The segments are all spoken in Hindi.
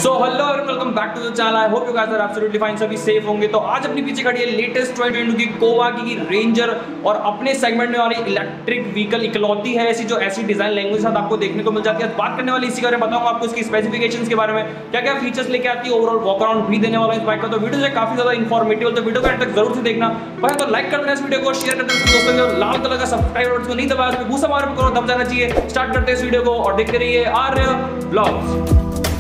सो हेलो और welcome back to the channel. I hope you guys are absolutely fine, सभी सेफ होंगे। तो आज अपनी पीछे खड़ी है लेटेस्ट 2022 की कोवाकी की रेंजर और अपने सेगमेंट में वाली इलेक्ट्रिक व्हीकल इकलौती है ऐसी जो ऐसी डिजाइन लैंग्वेज साथ आपको देखने को मिल जाती है। बात करने वाली इसी के बारे में बताऊंगा आपको, इसकी स्पेसिफिकेशंस के बारे में, क्या क्या फीचर्स लेके आती है, ओवरऑल वॉक अराउंड भी देने वाला इस बाइक का। तो वीडियो से काफी ज्यादा इंफॉर्मेटिव, तो वीडियो को एंड तक जरूर से देखना। पहले तो लाइक कर देना इस वीडियो को, शेयर कर देना दोस्तों को, लाल कलर का सब्सक्राइब बटन को नहीं दबाया उसमें बूसा मार करो, दब जाना चाहिए। स्टार्ट करते हैं इस वीडियो को और देखते रहिए Arya vlogs.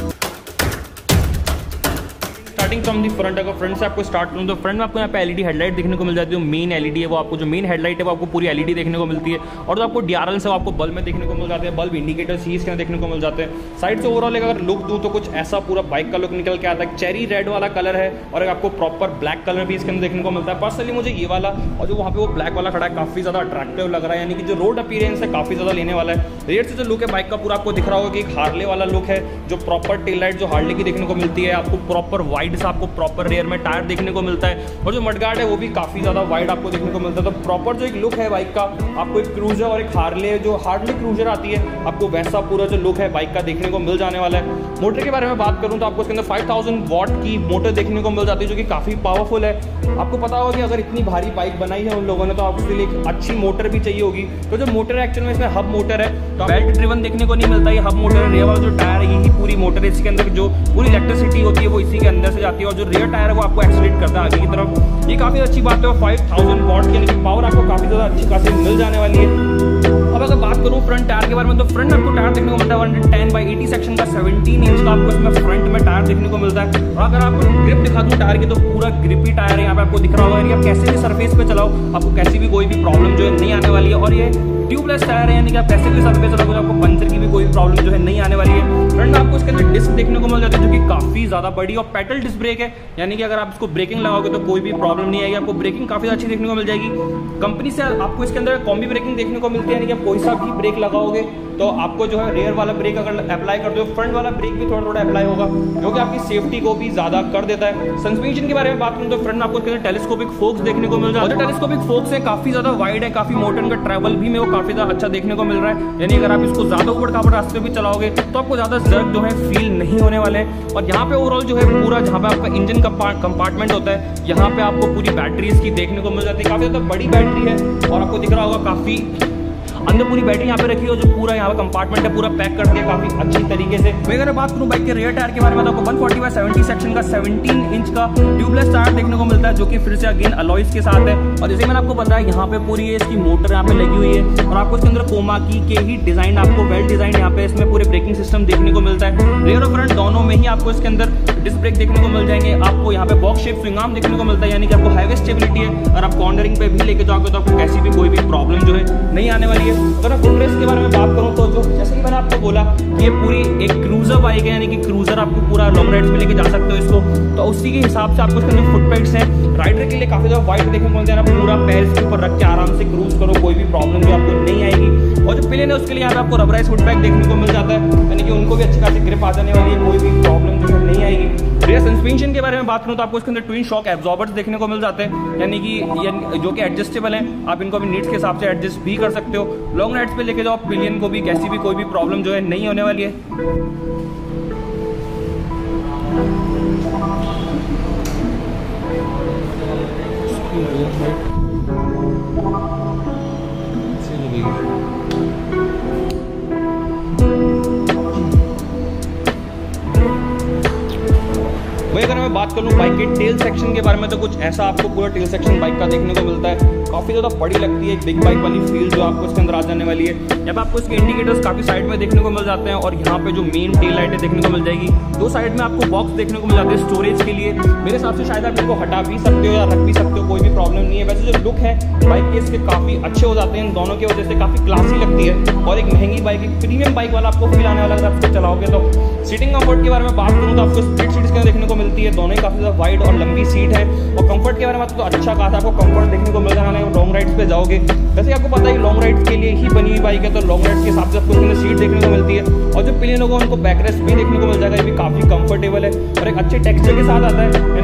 Starting from the front, अगर फ्रंट से आपको स्टार्ट करूं तो फ्रंट में आपको यहाँ पे एलईडी हेडलाइट देखने को मिल जाती है। मेन एलईडी है वो, आपको जो मेन हेडलाइट है वो आपको पूरी एलईडी देखने को मिलती है। और जो आपको डीआरएल से आपको बल्ब में देखने को मिल जाते हैं, बल्ब इंडिकेटर सीज के देखने को मिल जाते हैं। साइड से ओवरऑल अगर लुक दूं तो कुछ ऐसा पूरा बाइक का लुक निकल के आता है। चेरी रेड वाला कलर है और आपको प्रॉपर ब्लैक कलर भी इसके अंदर देखने को मिलता है। पर्सनली मुझे ये वाला और जो वहाँ पे वो ब्लैक वाला खड़ा है काफी ज्यादा अट्रैक्टिव लग रहा है, यानी कि जो रोड अपीयरेंस है काफी ज्यादा लेने वाला है। रेयर से जो लुक है बाइक का पूरा आपको दिख रहा होगा कि एक हार्ले वाला लुक है, जो प्रॉपर टेल लाइट जो हार्ले की देखने को मिलती है। आपको प्रॉपर वाइड से आपको प्रॉपर रेयर में टायर देखने को मिलता है और जो मडगार्ड है वो भी काफी ज्यादा वाइड आपको देखने को मिलता है। तो प्रॉपर जो एक लुक है बाइक का, आपको एक क्रूजर और एक हार्ले जो हार्ले क्रूजर आती है, आपको वैसा पूरा जो लुक है बाइक का देखने को मिल जाने वाला है। मोटर के बारे में बात करूं तो आपको इसके अंदर 5000 वॉट की मोटर देखने को मिल जाती है, जो कि काफी पावरफुल है। आपको पता होगा कि अगर इतनी भारी बाइक बनाई है उन लोगों ने तो आपको उसके लिए एक अच्छी मोटर भी चाहिए होगी। तो जो मोटर है एक्चुअल में इसमें हब मोटर है, तो बेल्ट ड्रिवन देखने को नहीं मिलता। ये हब मोटर है, रेयर वाला जो टायर है यही पूरी मोटर है। इसके अंदर जो पूरी इलेक्ट्रिसिटी होती है वो इसी के अंदर से जाती है और जो रेयर टायर है वो आपको एक्सीलरेट करता है आगे की तरफ। ये काफी अच्छी बात है। 5000 वॉट की यानी कि पावर आपको काफी ज्यादा अच्छी खासी मिल जाने वाली है। अब अगर बात करूं फ्रंट टायर के बारे में तो फ्रंट आपको टायर देखने को मिलता है 110/80 सेक्शन का 17 इंच का आपको इसमें फ्रंट में टायर देखने को मिलता है। और अगर आपको ग्रिप दिखा दूं टायर की तो पूरा ग्रिपी टायर है, यहाँ पे आपको दिख रहा होगा। आप कैसे भी सरफेस पे चलाओ आपको कैसी भी कोई भी प्रॉब्लम जो है नहीं आने वाली है। और ये ट्यूबलेस टायर है, यानी कि आप कैसे भी सरफेस चलाओगे तो आपको पंचर की भी कोई प्रॉब्लम जो है नहीं आने वाली है। फ्रंट में आपको इसके अंदर डिस्क देखने को मिल जाती है जो कि काफी ज्यादा बड़ी और पेडल डिस्क ब्रेक है, यानी कि अगर आप इसको ब्रेकिंग लगाओगे तो कोई भी प्रॉब्लम नहीं आएगी। आपको ब्रेकिंग काफी अच्छी देखने को मिल जाएगी। कंपनी से आपको इसके अंदर कॉम्बी ब्रेकिंग देखने को मिलती है, यानी कि आप कोई सा भी ब्रेक लगाओगे तो आपको जो है रेयर वाला ब्रेक अगर अप्लाई कर दो, फ्रंट वाला ब्रेक भी थोड़ा थोड़ा अप्लाई होगा, जो कि आपकी सेफ्टी को भी ज्यादा कर देता है। सस्पेंशन के बारे में बात करूं तो फ्रंट में आपको इसके अंदर टेलीस्कोपिक फोक्स देखने को मिल जाता है। टेलीस्कोपिक फोक्स है काफी ज्यादा वाइड है, काफी मोटर का ट्रैवल भी में वो काफी ज्यादा अच्छा देखने को मिल रहा है। यानी अगर आप इसको ज्यादा ऊबड़ खाबड़ रास्ते भी चलाओगे तो आपको ज्यादा जर्क जो है फील नहीं होने वाले हैं। और यहाँ पे ओवरऑल जो है पूरा जहाँ पे आपका इंजन का कंपार्टमेंट होता है, यहाँ पे आपको पूरी बैटरी इसकी देखने को मिल जाती है। काफी ज्यादा बड़ी बैटरी है और आपको दिख रहा होगा काफी अंदर पूरी बैटरी यहाँ पे रखी है, जो पूरा यहाँ पे कंपार्टमेंट है पूरा पैक करके काफी अच्छी तरीके से। मैं अगर बात करूँ बाइक के रेयर टायर के बारे में तो आपको 140/70 सेक्शन का 17 इंच का ट्यूबलेस टायर देखने को मिलता है, जो कि फिर से अगेन अलॉयज के साथ है। और जैसे मैंने आपको बताया यहाँ पे पूरी इसकी मोटर यहाँ पे लगी हुई है और आपको इसके अंदर कोवाकी के ही डिजाइन आपको वेल डिजाइन यहाँ पे इसमें पूरे ब्रेकिंग सिस्टम देखने को मिलता है। रेयर और फ्रंट दोनों में ही आपको इसके अंदर डिस्क ब्रेक देखने को मिल जाएंगे। आपको यहाँ पे बॉक्स शेप स्विंग आर्म देखने को मिलता है, यानी कि आपको हाईवे स्टेबिलिटी है। अगर आप कॉर्नरिंग पे भी लेके जाओगे तो आपको कैसी भी कोई भी प्रॉब्लम जो है नहीं आने वाली है। अगर आप फुटरेस्ट के बारे में बात करूं तो जो जैसे कि मैंने आपको बोला कि ये पूरी एक क्रूजर बाइक है, यानी कि क्रूजर आपको पूरा लॉन्ग राइड्स में लेके जा सकते हो इसको, तो उसी के हिसाब से आपको इसके अंदर फुट पैड्स हैं। राइडर के लिए काफी ज्यादा वाइड देखने को मिलता है, पूरा पैर इसके ऊपर रख के आराम से क्रूज करो, कोई भी प्रॉब्लम जो आपको नहीं आएगी। और जो पिलियन है उसके लिए यहाँ पे आपको रबराइज फुट पैक देखने को मिल जाता है, यानी कि उनको भी अच्छी खासी ग्रिप आ जाने वाली है, कोई भी प्रॉब्लम जो है नहीं आएगी। रेयर सस्पेंशन के बारे में बात करूं तो आपको इसके अंदर ट्विन शॉक एब्जॉर्बर्स देखने को मिल जाते हैं, यानी कि जो कि एडजस्टेबल हैं, आप इनको अपनी नीड्स के हिसाब से एडजस्ट भी कर सकते हो। लॉन्ग राइड्स पे लेके जाओ पिलियन को भी, कैसी भी कोई भी प्रॉब्लम जो है नहीं होने वाली है। वही अगर मैं बात करूँ बाइक के टेल सेक्शन के बारे में तो कुछ ऐसा आपको पूरा टेल सेक्शन बाइक का देखने को मिलता है। काफी ज्यादा बड़ी लगती है, एक बिग बाइक वाली फील जो आपको इसके अंदर आ जाने वाली है। यहाँ पे आपको इसके इंडिकेटर्स काफी साइड में देखने को मिल जाते हैं और यहाँ पे जो मेन टेल लाइटें देखने को मिल जाएगी। दो साइड में आपको बॉक्स देखने को मिल जाते हैं स्टोरेज के लिए। मेरे हिसाब से शायद आप इनको हटा भी सकते हो या रख भी सकते हो, कोई भी प्रॉब्लम नहीं है। वैसे जो लुक है बाइक के इसके काफी अच्छे हो जाते हैं, इन दोनों की वजह से काफी क्लासी लगती है और एक महंगी बाइक, एक प्रीमियम बाइक वाला आपको फील आने वाला अगर आप इसको चलाओगे तो। सीटिंग कंफर्ट के बारे में बात करूँ तो आपको स्प्लिट सीट्स के देखने को मिलती है, दोनों ही काफी ज्यादा वाइड और लंबी सीट है। और कंफर्ट के बारे में तो अच्छा खासा आपको कंफर्ट देखने को मिल जाने वाला है लॉन्ग राइड्स पे जाओगे। वैसे आपको पता है लॉन्ग राइड्स के लिए ही बनी हुई बाइक है, तो लॉन्ग राइड्स के हिसाब से आपको इसमें सीट देखने को मिलती है। और जो पिलियन होगा उनको बैकरेस्ट भी देखने को मिल जाएगा, ये भी काफी कंफर्टेबल है और एक अच्छे टेक्सचर के साथ आता है, यानी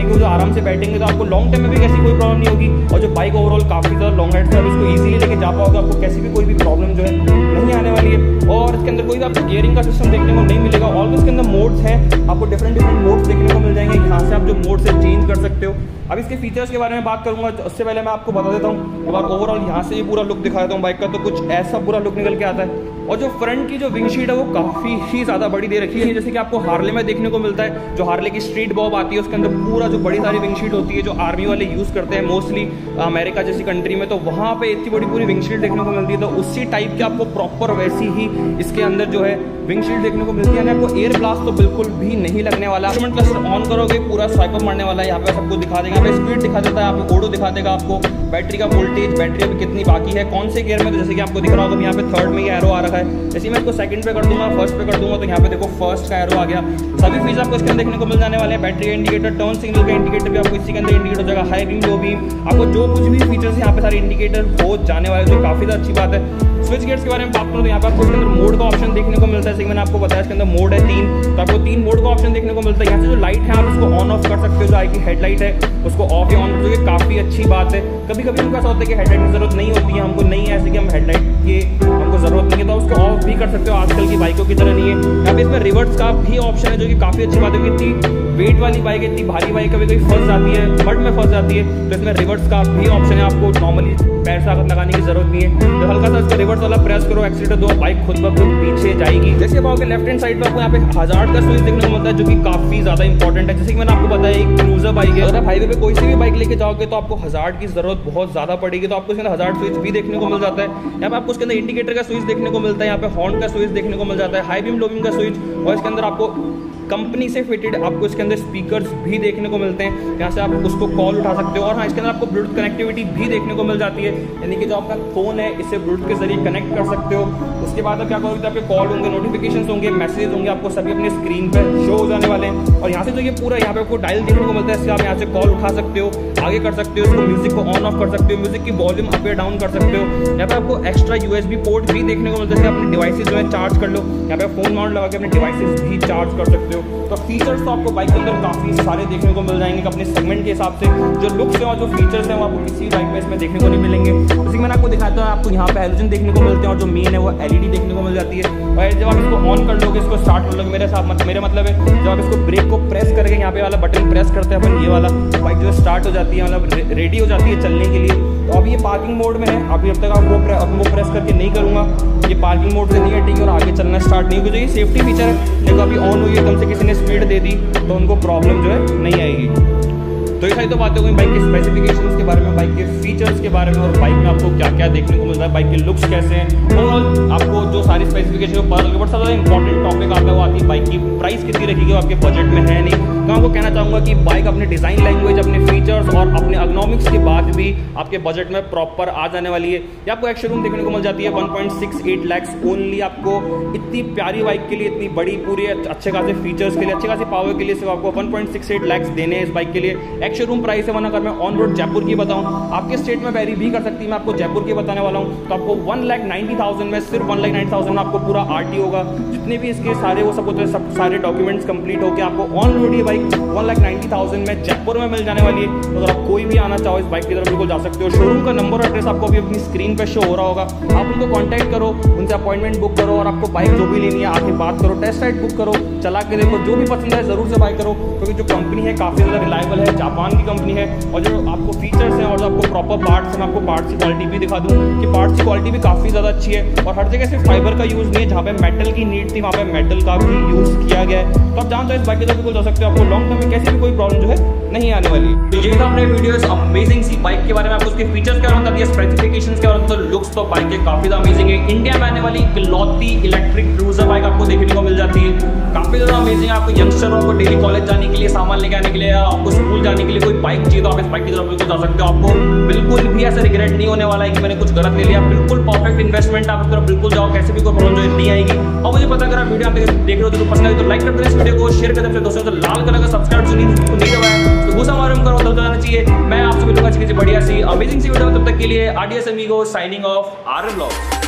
को जो आराम से बैठेंगे तो आपको लॉन्ग टाइम में भी कैसी कोई प्रॉब्लम नहीं होगी। और जो बाइक ओवरऑल काफ़ी ज़्यादा लॉन्ग राइड से आप इसको ईजिली लेके जा पाओगे, आपको कैसी भी कोई भी प्रॉब्लम जो है नहीं आने वाली है। और इसके अंदर कोई भी आपको गियरिंग का सिस्टम देखने को नहीं मिलेगा। ऑल इसके अंदर मोड्स हैं, आपको डिफरेंट मोड्स देखने को मिल जाएंगे। यहाँ से आप जो मोड से चेंज कर सकते हो। अब इसके फीचर्स के बारे में बात करूंगा, उससे पहले मैं आपको बता देता हूँ एक बार ओवरऑल यहाँ से ये पूरा लुक दिखा देता हूँ बाइक का। तो कुछ ऐसा पूरा लुक निकल के आता है। और जो फ्रंट की जो विंडशील्ड है वो काफ़ी ही ज़्यादा बड़ी दे रखी है, जैसे कि आपको हार्ले में देखने को मिलता है। जो हार्ले की स्ट्रीट बॉब आती है उसके अंदर पूरा जो बड़ी सारी विंडशील्ड होती है जो आर्मी वाले यूज़ करते हैं मोस्टली अमेरिका जैसी कंट्री में, तो वहाँ पे इतनी बड़ी पूरी विंडशील्ड देखने को मिलती है। तो उसी टाइप की आपको प्रॉपर वैसी ही इसके अंदर जो है विंडशील्ड देखने को मिलती है। आपको एयर ब्लास्ट तो बिल्कुल भी नहीं लगने वाला। इंस्ट्रूमेंट क्लस्टर ऑन करोगे पूरा स्वाइपर मारने वाला है। यहाँ पे सबको दिखा देगा, यहाँ पे स्पीड दिखा देता है, यहाँ पे ओडो दिखा देगा आपको, बैटरी का वोल्टेज, बैटरी अभी कितनी बाकी है, कौन से गियर में। तो जैसे कि आपको दिख रहा होगा यहाँ पे थर्ड में ये एरो आ रखा है। जैसे मैं इसको सेकंड पे कर दूंगा, फर्स्ट पे कर दूंगा, तो यहाँ पे देखो फर्स्ट का एरो आ गया। सभी फीचर आपको इसके अंदर देखने को मिल जाने वाले हैं। बैटरी का इंडिकेटर, टर्न सिग्नल का इंडिकेटर भी आपको इसी के अंदर इंडिकेट हो जाएगा। हाई बीम, लो बीम, आपको जो कुछ भी फीचर्स यहाँ पे सारे इंडिकेटर हो जाने वाले, जो काफ़ी ज़्यादा अच्छी बात है। स्विच गियर्स के बारे में बात करूँ तो यहाँ पर आपको इसके अंदर मोड का ऑप्शन देखने को मिलता है। जैसे मैंने आपको बताया इसके अंदर मोड है 3, तो आपको 3 मोड का ऑप्शन देखने को मिलता है। यहाँ से जो लाइट है आप उसको ऑन ऑफ कर सकते हो, जो आपकी हेडलाइट है उसको ऑफ या ऑन कर सकते हो, काफ़ी अच्छी बात है। कभी कभी हमको ऐसा होता है कि हेडलाइट की जरूरत नहीं होती है, हमको नहीं है ऐसे कि हम हेडलाइट की हमको जरूरत नहीं है, तो उसको ऑफ भी कर सकते हो। आजकल की बाइकों की तरह नहीं है। यहाँ पे इसमें रिवर्स का भी ऑप्शन है, जो कि काफ़ी अच्छी बात है। इतनी वेट वाली बाइक, इतनी भारी बाइक कभी कभी फंस जाती है, मड में फंस जाती है, तो इसमें रिवर्स का भी ऑप्शन है। आपको नॉर्मली पैर से आकर लगाने की जरूरत नहीं है। तो हल्का सा इसका रिवर्स वाला प्रेस करो, एक्सीलेटर दो, बाइक खुद ब खुद पीछे जाएगी। जैसे आप आओगे लेफ्ट हैंड साइड पर आपको यहाँ पे हजार्ड का स्विच देखने को मिलता है, जो कि काफी ज्यादा इंपॉर्टेंट है। जैसे कि मैंने आपको बताया एक क्रूजर बाइक है, अगर आप हाईवे पे कोई सी भी बाइक लेके जाओगे तो आपको हजार्ड की जरूरत बहुत ज्यादा पड़ेगी, तो आपको इसके अंदर हजार्ड स्विच भी देखने को मिल जाता है। यहाँ पे आपको इसके अंदर इंडिकेटर का स्विच देखने को मिलता है, यहाँ पे हॉर्न का स्विच देखने को मिल जाता है, हाई बीम लो बीम का स्विच, और इसके अंदर आपको कंपनी से फिटेड आपको इसके अंदर स्पीकर्स भी देखने को मिलते हैं। यहाँ से आप उसको कॉल उठा सकते हो। और हाँ, इसके अंदर आपको ब्लूटूथ कनेक्टिविटी भी देखने को मिल जाती है, यानी कि जो आपका फोन है इससे ब्लूटूथ के जरिए कनेक्ट कर सकते हो। उसके बाद आप क्या करोगे तो आपके कॉल होंगे, नोटिफिकेशन होंगे, मैसेज होंगे, आपको सभी अपने स्क्रीन पर शो हो जाने वाले हैं। और यहाँ से जो ये पूरा यहाँ पे आपको डायल देखने को मिलता है, इससे आप यहाँ से कॉल उठा सकते हो, आगे कर सकते हो, इसको म्यूजिक को ऑन ऑफ कर सकते हो, म्यूजिक की वॉल्यूम अप या डाउन कर सकते हो। यहाँ पे आपको एक्स्ट्रा USB पोर्ट भी देखने को मिलता है, अपने डिवाइसेज जो है चार्ज कर लो। यहाँ पे फोन माउंट लगा के अपने डिवाइसेज भी चार्ज कर सकते हो। तो फीचर्स तो आपको बाइक के अंदर काफ़ी सारे देखने को मिल जाएंगे अपने सेगमेंट के हिसाब से। जो लुक्स है और जो फीचर्स हैं वो आपको किसी बाइक में इसमें देखने को नहीं मिलेंगे। जैसे मैंने आपको दिखाया था, आपको यहाँ पे हेलोजन देखने को मिलते हैं और जो मेन है वो LED देखने को मिल जाती है। और जब आप इसको ऑन कर लोगे, इसको स्टार्ट कर लोगे, मेरे मतलब है जब आप इसको ब्रेक को प्रेस करके यहाँ पे वाला बटन प्रेस करते हैं अपन, ये वाला बाइक जो स्टार्ट हो जाती है, मतलब रेडी हो जाती है चलने के लिए। तो अब ये पार्किंग मोड में है, अभी अब तक आप वो प्रेस करके नहीं करूँगा, ये पार्किंग मोड से नहीं हटेगी और आगे चलना स्टार्ट नहीं होगी। जो ये सेफ्टी फीचर है, देखो अभी ऑन हुई एकदम से किसी ने स्पीड दे दी तो उनको प्रॉब्लम जो है नहीं आएगी। तो ये सारी तो बातें हो गई बाइक के स्पेसिफिकेशंस के बारे में, बाइक के फीचर्स के बारे में, और बाइक में आपको क्या क्या देखने को मिलता है, बाइक के लुक्स कैसे हैं, ओवरऑल आपको जो सारी स्पेसिफिकेशन पता लगे। बट सबसे इंपॉर्टेंट टॉपिक आता है वो आती है बाइक की प्राइस कितनी रखेगी, वो आपके बजट में है नहीं। तो आपको कहना चाहूँगा कि बाइक अपने डिज़ाइन लैंग्वेज, अपने फीचर्स और अपने इकोनॉमिक्स के बाद भी आपके बजट में प्रॉपर आ जाने वाली है। ये आपको एक शोरूम देखने को मिल जाती है 1.68 लाख ओनली। आपको इतनी प्यारी बाइक के लिए, इतनी बड़ी पूरी अच्छे खासे फीचर्स के लिए, अच्छे खासे पावर के लिए सिर्फ आपको 1.68 लाख देने हैं इस बाइक के लिए। एक शोरूम प्राइस है। वरना अगर मैं ऑन रोड जयपुर की बताऊं, आपके स्टेट में वेरी भी कर सकती है, मैं आपको जयपुर की बताने वाला हूं, तो आपको 1,90,000 में, सिर्फ 1,90,000 में आपको पूरा RT होगा, जितने भी इसके सारे वो सब होते हैं, सब सारे डॉक्यूमेंट्स कंप्लीट होकर आपको ऑन रोड ये बाइक 1,90,000 में जयपुर में मिल जाने वाली है। तो अगर आप कोई भी आना चाहो इस बाइक की तरफ बिल्कुल जा सकते हो। शोरूम का नंबर और एड्रेस आपको अभी अपनी स्क्रीन पर शो हो रहा होगा, आप उनको कॉन्टैक्ट करो, उनसे अपॉइंटमेंट बुक करो और आपको बाइक जो भी लेनी है आके बात करो, टेस्ट राइड बुक करो, चला के देखो, जो भी पसंद है जरूर से बाय करो, क्योंकि जो कंपनी है काफ़ी ज़्यादा रिलायबल है, जापान की कंपनी है। और जो आपको फीचर्स हैं और जो आपको प्रॉपर पार्ट्स हैं, मैं आपको पार्ट्स की क्वालिटी भी दिखा दूँ कि पार्ट्स की क्वालिटी भी काफ़ी ज़्यादा अच्छी है। और हर जगह सिर्फ फाइबर का यूज़ नहीं है, जहाँ पे मेटल की नीड थी वहाँ पे मेटल का भी यूज़ किया गया है। तो आप जानते हो इस बाइक के बिल्कुल जा सकते हो, आपको लॉन्ग टर्म में कैसी भी कोई प्रॉब्लम जो है नहीं आने वाली। तो ये था अपने वीडियो इस अमेजिंग सी बाइक के बारे में, आपको उसके फीचर्स के बारे में बता दिया, स्पेसिफिकेशंस के बारे में, तो लुक्स तो बाइक के काफ़ी ज़्यादा अमेजिंग है। इंडिया में आने वाली इकलौती इलेक्ट्रिक क्रूजर बाइक आपको देखने को मिल जाती है, काफ़ी ज़्यादा अमेजिंग है। आपको यंगस्टर को डेली कॉलेज जाने के लिए, सामान लेके आने के लिए, आपको स्कूल जाने के लिए कोई बाइक चाहिए तो आप इस बाइक की तरफ बिल्कुल जा सकते हो। आपको बिल्कुल भी ऐसा रिग्रेट नहीं होने वाला है कि मैंने कुछ गलत ले लिया, बिल्कुल परफेक्ट इन्वेस्टमेंट, आप इस तरफ बिल्कुल जाओ, कैसे भी कोई प्रॉब्लम जो नहीं आएगी। और मुझे पता अगर आप वीडियो आप देख रहे हो तो पसंद आए तो लाइक कर देना इस वीडियो को, शेयर कर देना दोस्तों, तो लाल कलर का सब्सक्राइब नहीं दबाया तो गुस्सा मालूम करो, तब जाना चाहिए। मैं आपसे मिलूंगा अच्छी बढ़िया सी अमेजिंग सी वीडियो, तब तक के लिए RDS amigo signing off, R vlogs.